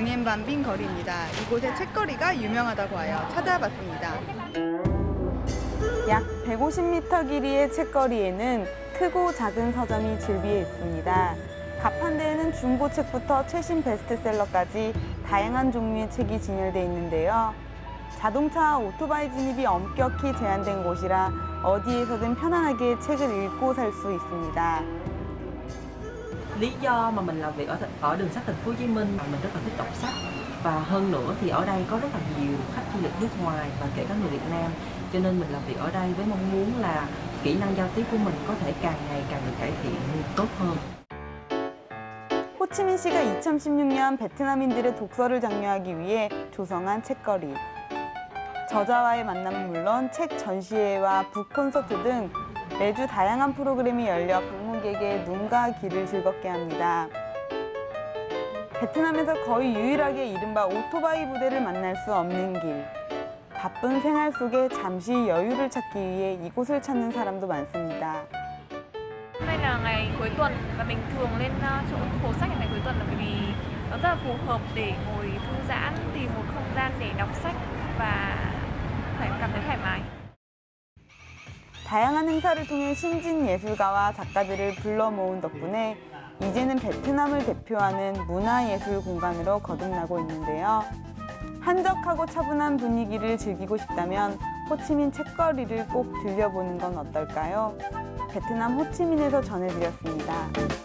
뇽옌반빙 거리입니다. 이곳에 책거리가 유명하다고 하여 찾아봤습니다. 약 150m 길이의 책거리에는 크고 작은 서점이 즐비해 있습니다. 가판대에는 중고책부터 최신 베스트셀러까지 다양한 종류의 책이 진열돼 있는데요. 자동차와 오토바이 진입이 엄격히 제한된 곳이라 어디에서든 편안하게 책을 읽고 살 수 있습니다. Lý do mà mình làm việc ở đường sách Thành phố Hồ Chí Minh là mình rất là thích đọc sách, và hơn nữa thì ở đây có rất là nhiều khách du lịch nước ngoài và kể cả người Việt Nam, cho nên mình làm việc ở đây với mong muốn là kỹ năng giao tiếp của mình có thể càng ngày càng được cải thiện tốt hơn. 호치민시가 2016년 베트남인들의 독서를 장려하기 위해 조성한 책거리. 저자와의 만남은 물론 책 전시회와 북 콘서트 등 매주 다양한 프로그램이 열려 방문객의 눈과 귀를 즐겁게 합니다. 베트남에서 거의 유일하게 이른바 오토바이 부대를 만날 수 없는 길. 바쁜 생활 속에 잠시 여유를 찾기 위해 이곳을 찾는 사람도 많습니다. Hôm nay là ngày cuối tuần và mình thường lên chỗ phố sách ngày cuối tuần là bởi vì nó rất là phù hợp để ngồi thư giãn, tìm một không gian để đọc sách và phải cảm thấy thoải mái. 다양한 행사를 통해 신진 예술가와 작가들을 불러 모은 덕분에 이제는 베트남을 대표하는 문화예술 공간으로 거듭나고 있는데요. 한적하고 차분한 분위기를 즐기고 싶다면 호치민 책거리를 꼭 들려보는 건 어떨까요? 베트남 호치민에서 전해드렸습니다.